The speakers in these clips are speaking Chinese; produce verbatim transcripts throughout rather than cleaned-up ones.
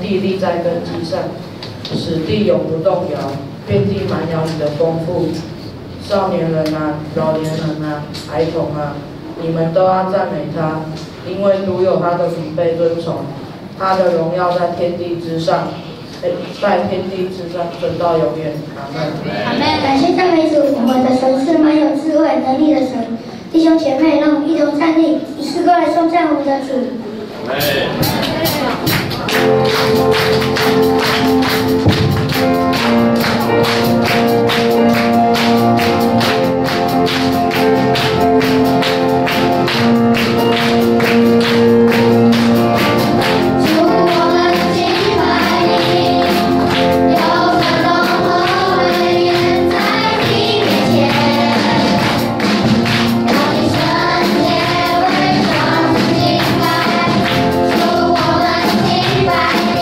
地立在根基上，使地永不动摇，遍地满有你的丰富。少年人啊，老年人啊，孩童啊，你们都要赞美他，因为独有他的名被尊崇，他的荣耀在天地之上，在天地之上存到永远。阿门。 阿门。感谢赞美主，我们的神是满有智慧能力的神。弟兄姐妹，让我们一同站立，以诗歌来颂赞我们的主。阿门。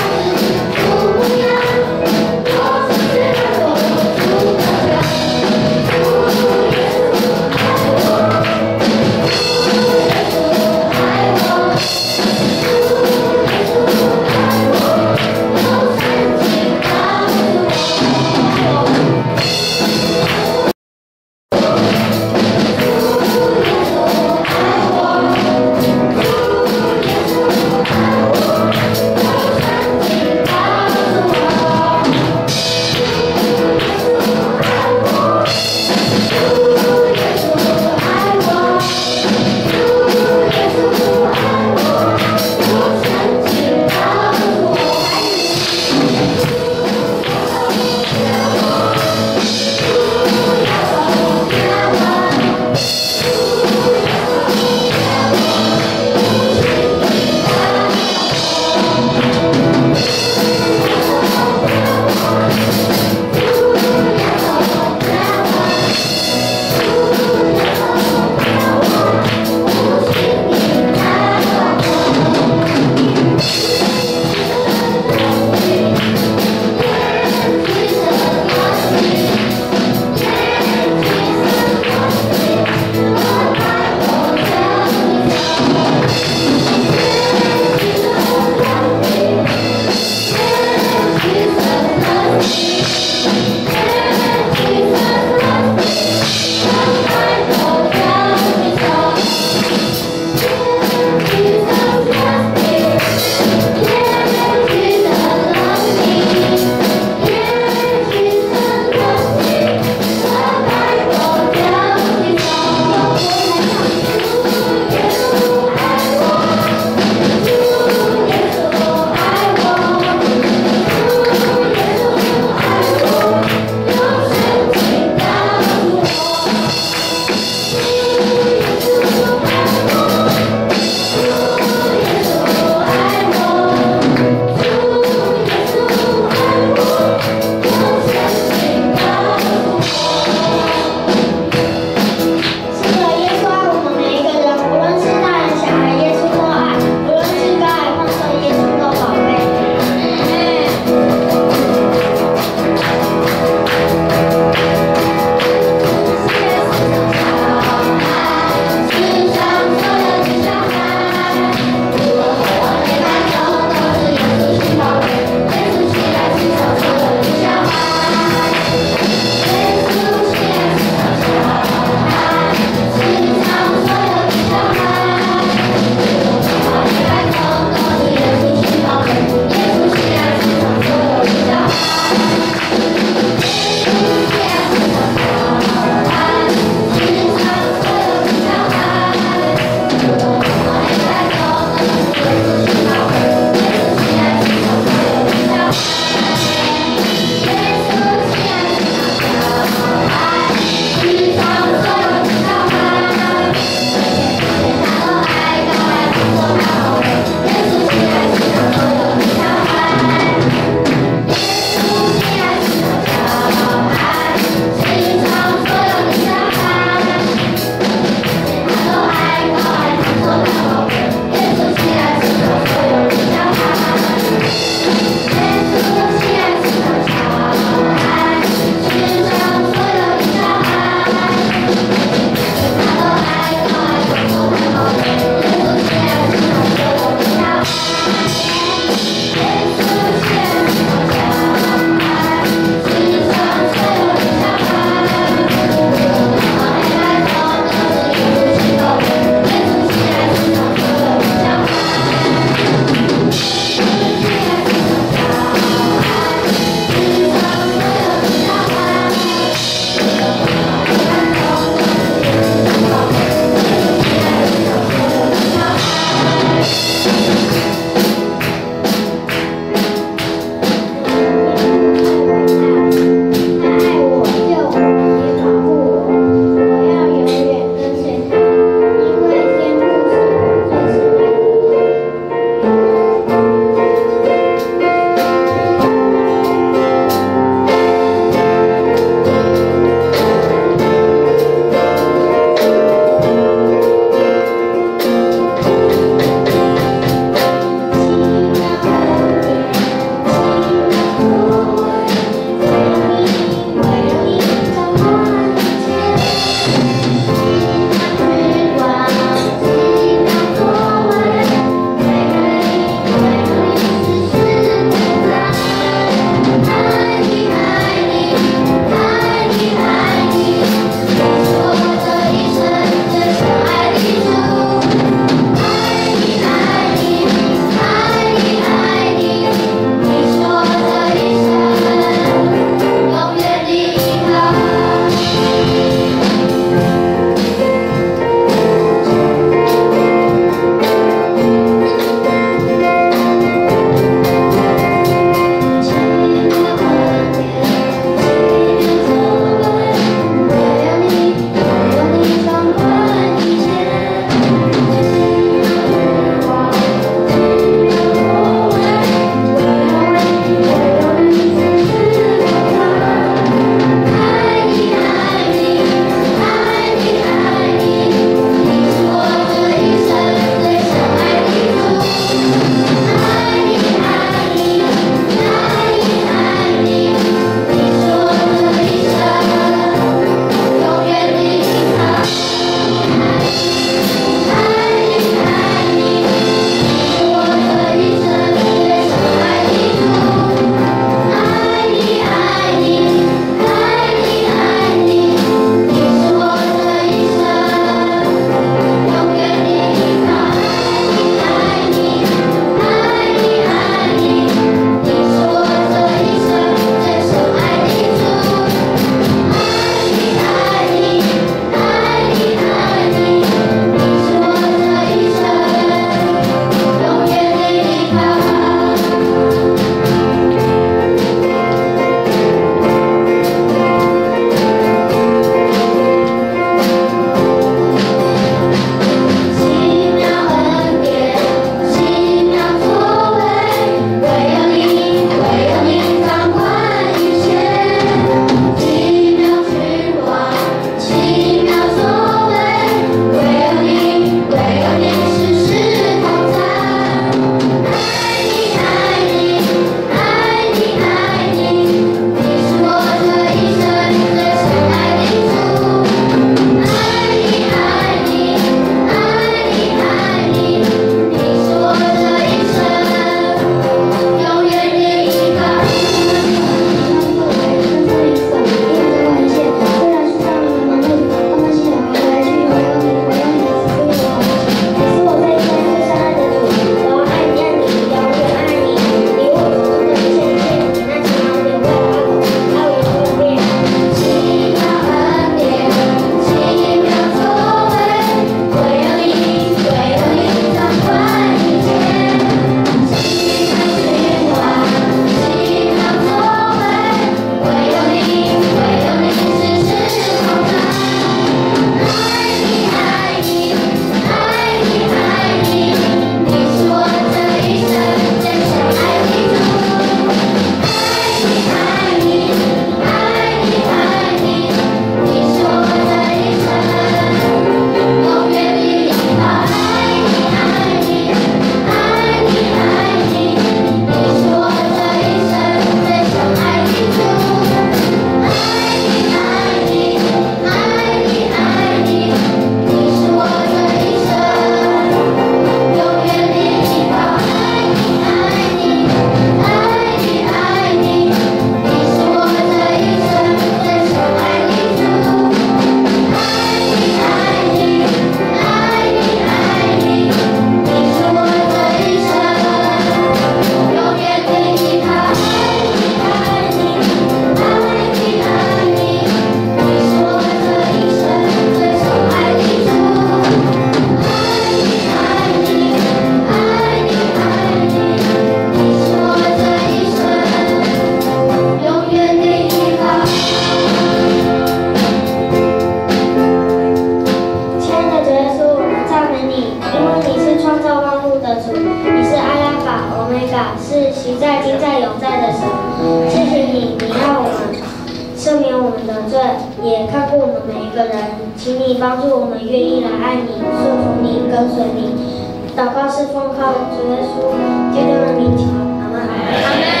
也看顾我们每一个人，请你帮助我们愿意来爱你、顺服你、跟随你。祷告是奉靠主耶稣基督的名求，阿门。阿门。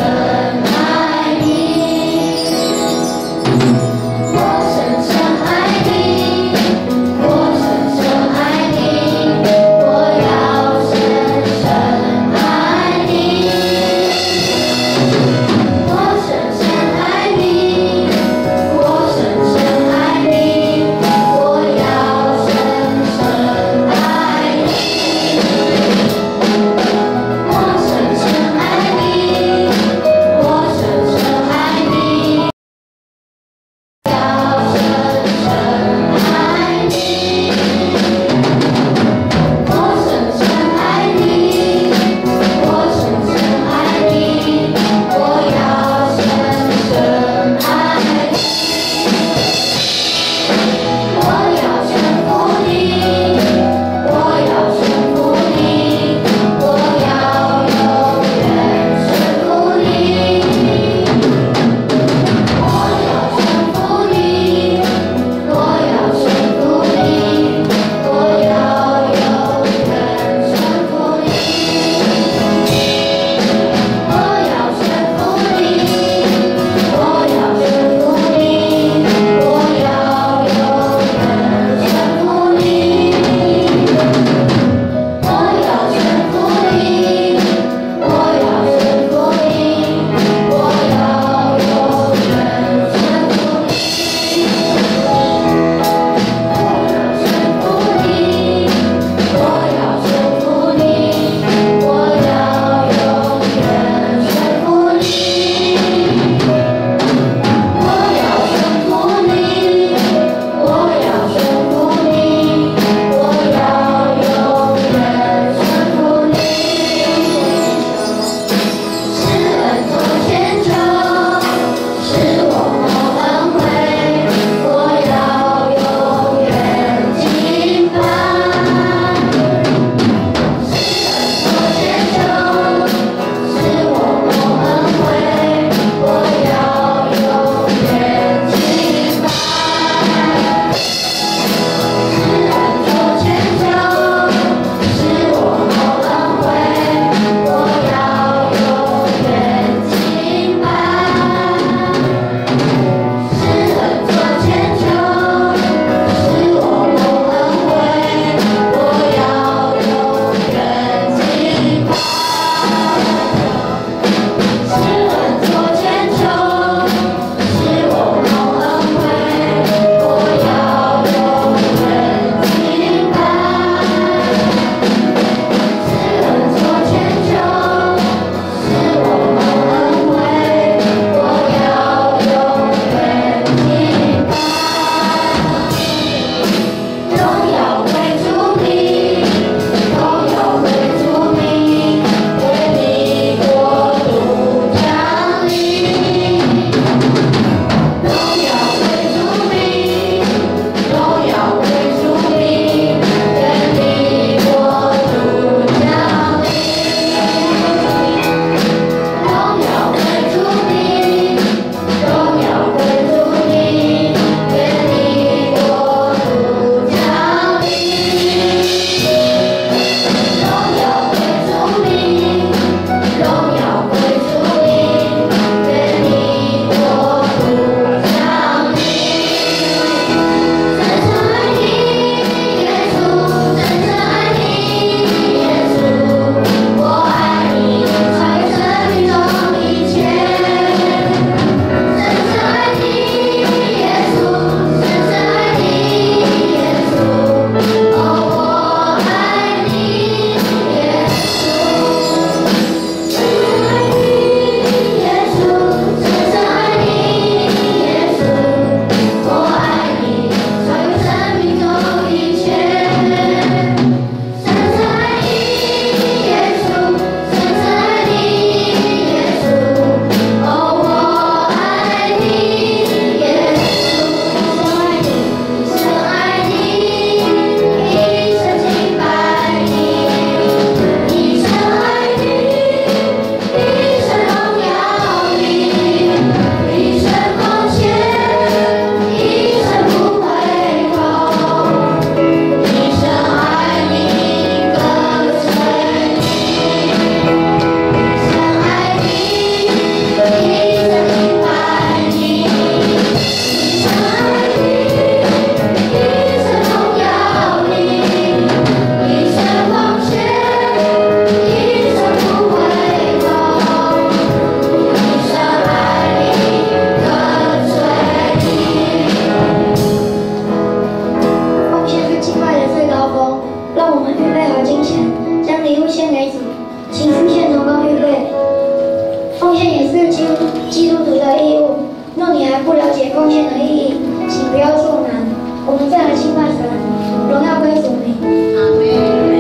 我深深爱献给主，请奉献同工预备。奉献也是基基督徒的义务。若你还不了解奉献的意义，请不要做难。我们再来敬拜神，荣耀归主名。阿门。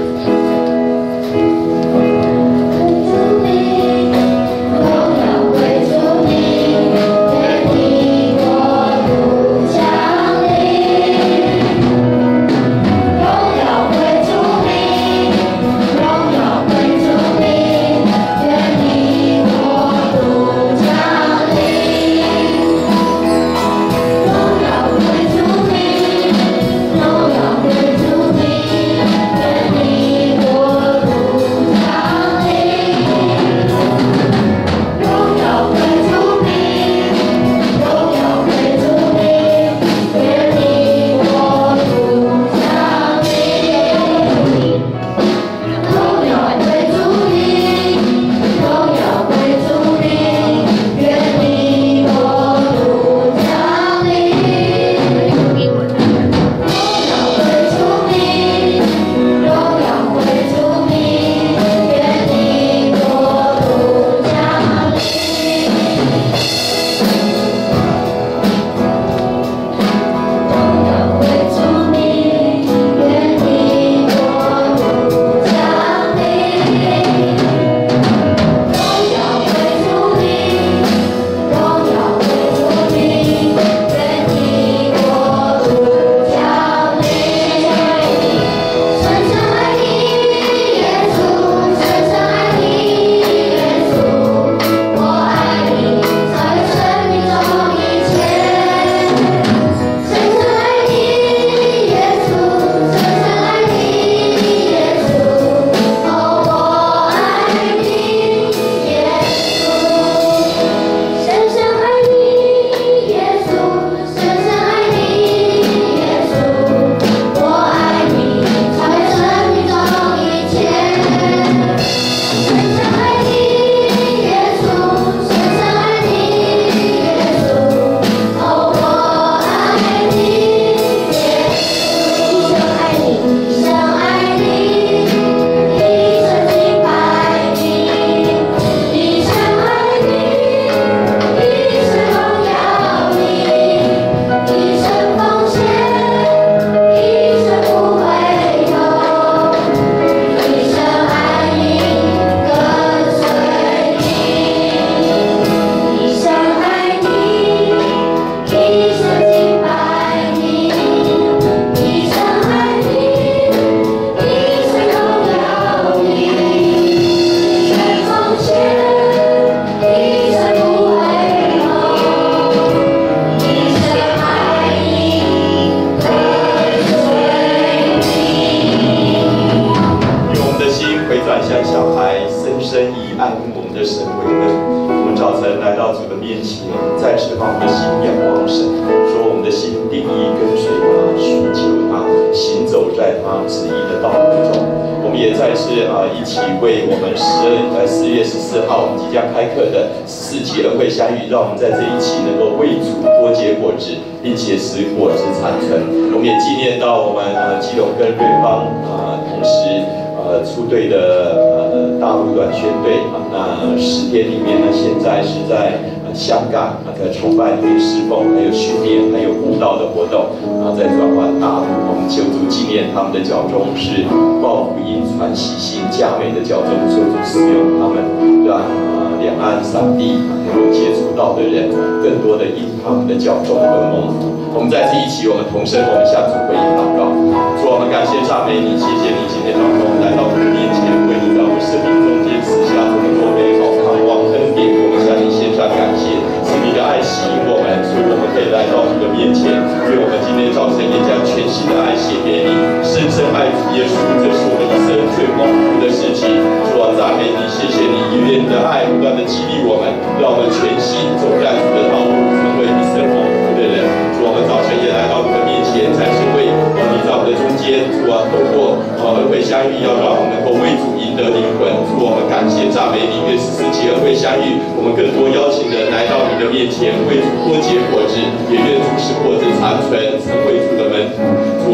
并且使果子长成。我们也纪念到我们呃基隆跟瑞芳啊、呃，同时呃出队的呃大陆短宣队啊，那十天里面呢，现在是在呃香港啊，在筹办一个侍奉，还有训练，还有舞蹈的活动啊，在转换大陆。我们求主纪念他们的脚中是报福音、传喜信、佳美的脚中，求主使用他们，让呃两岸三地能够接触到的人，更多的因他们的脚中而蒙福。我们在这一起，我们同声，我们向主回应祷告。主，我们感谢赞美你，谢谢你今天早上我们来到主的面前，为你在我们生命中间赐下这么多美好盼望恩典，我们向你献上感谢，是你的爱吸引我们，所以我们可以来到你的面前。所以我们今天早晨也将全新的爱献给你，深深爱主耶稣，这是我们一生最蒙福的事情。主啊，赞美你，谢谢你，因为你的爱不断的激励我们，让我们全心走在主的道路，成为一生蒙福的人。主，我们早晨也来到你的面前，才是为呃你在我们的中间。主啊，透过呃恩惠相遇，要让我们能够为主赢得灵魂。主，我们感谢赞美你，愿十四节恩惠相遇，我们更多邀请人来到你的面前，为主多结果子，也愿主使果子长存，成为主的门徒。主，我们赞美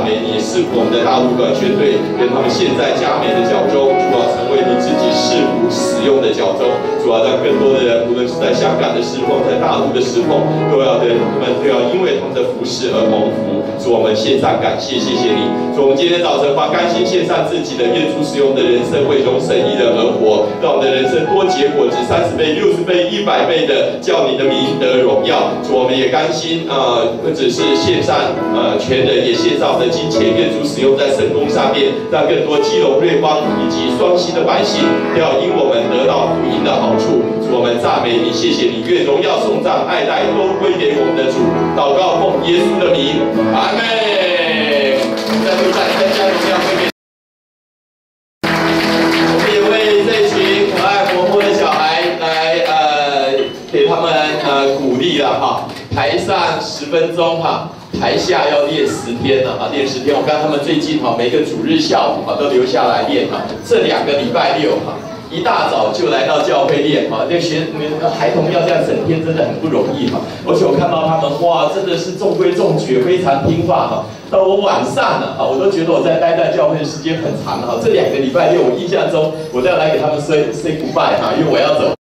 美你，赐福我们的大陆短宣队，跟他们现在佳美的脚中，主啊，成为你自己赐福使用的脚中，主啊，让更多的人，无论是在香港的侍奉，在大陆的侍奉，都要对他们都要因为他们的服侍而蒙福。主，我们献上感谢，谢谢你。主，我们今天早晨把甘心献上自己的愿主使用的人生，为荣神意的而活，让我们的人生多结果子，三十倍、六十倍、一百倍的，叫你的名得荣耀。主，我们也甘心啊、呃，不只是献上呃全人，也献上我们的金钱，愿主使用在圣工上面，让更多基隆、瑞芳以及双溪的百姓，要因我们得到福音的好处。主，我们赞美你，谢谢你，愿荣耀、颂赞、爱戴都归给我们的主。祷告奉耶稣的名，阿门。在路上再加荣耀归给。我们也为这群可爱活泼的小孩来呃给他们呃鼓励了哈。台上十分钟哈，台下要练十天了哈，练十天。我看他们最近哈每个主日下午哈都留下来练哈，这两个礼拜六哈。一大早就来到教会练哈，这学孩童要这样整天真的很不容易哈。而且我看到他们哇，真的是中规中矩，非常听话哈。到我晚上了哈，我都觉得我在待在教会的时间很长哈。这两个礼拜六，我印象中我都要来给他们 say say goodbye 哈，因为我要走。